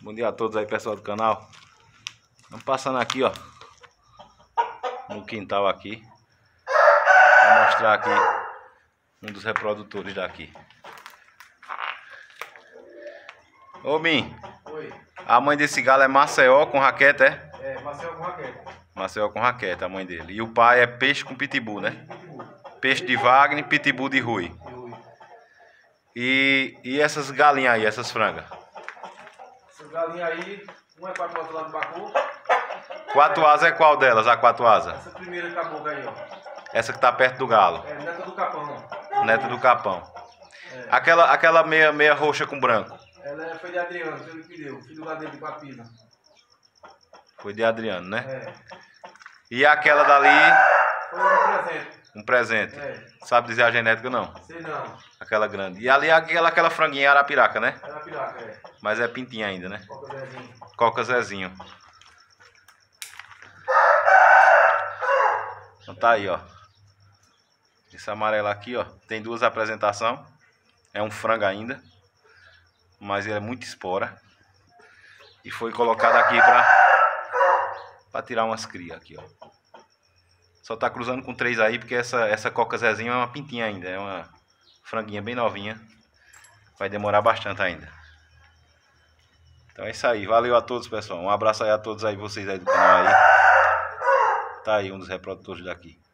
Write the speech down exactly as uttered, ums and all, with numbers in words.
Bom dia a todos aí, pessoal do canal. Vamos passando aqui, ó, no quintal aqui, para mostrar aqui um dos reprodutores daqui. Ô Bim, Oi. A mãe desse galo é Maceió com raqueta, é? É, Maceió com raqueta. Maceió com raqueta, a mãe dele. E o pai é peixe com pitbull, né? Pitbull. Peixe de Wagner, pitbull de Rui. Rui. E, e essas galinhas aí, essas frangas? Essas galinhas aí, uma é quatro asas lá do Bacu. Quatro asas é qual delas, a quatro asas? Essa primeira cabocla aí, ó. Essa que tá perto do galo. É, neta do Capão. Neta do Capão. É. Aquela, aquela meia, meia roxa com branco. Ela foi de Adriano, foi ele que deu. Filho do dele de Quapina. Foi de Adriano, né? É. E aquela dali, Foi um presente. um presente. É. Sabe dizer a genética, não? Sei não. Aquela grande. E ali aquela, aquela franguinha arapiraca, né? Era piraca, é. Mas é pintinha ainda, né? Coca Zezinho. Coca Zezinho. Então tá aí, ó. Esse amarelo aqui, ó, tem duas apresentações. É um frango ainda, mas ele é muito espora. E foi colocado aqui pra, pra tirar umas crias aqui, ó. Só tá cruzando com três aí, porque essa, essa Coca Zezinho é uma pintinha ainda. É uma franguinha bem novinha. Vai demorar bastante ainda. Então é isso aí. Valeu a todos, pessoal. Um abraço aí a todos aí, vocês aí do canal aí. Tá aí um dos reprodutores daqui.